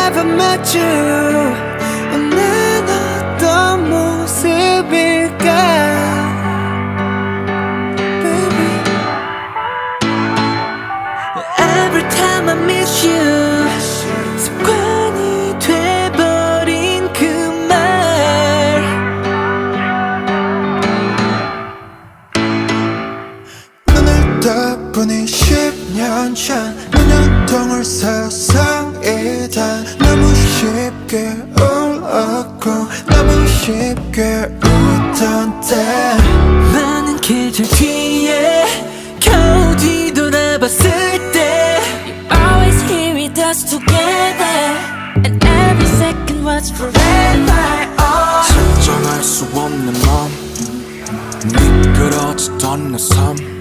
never met you. 난 어떤 모습일까 baby. Every time I miss you 습관이 돼버린 그 말. 눈을 떠보니 10년 전 눈연통을 세상이다. 너무 쉽게 울었고 너무 쉽게 웃던 때 많은 계절 뒤에 겨우 뒤돌아봤을 때 You always here with us together, and every second was forever. 설정할 수 없는 맘, 미끄러지던 내 삶.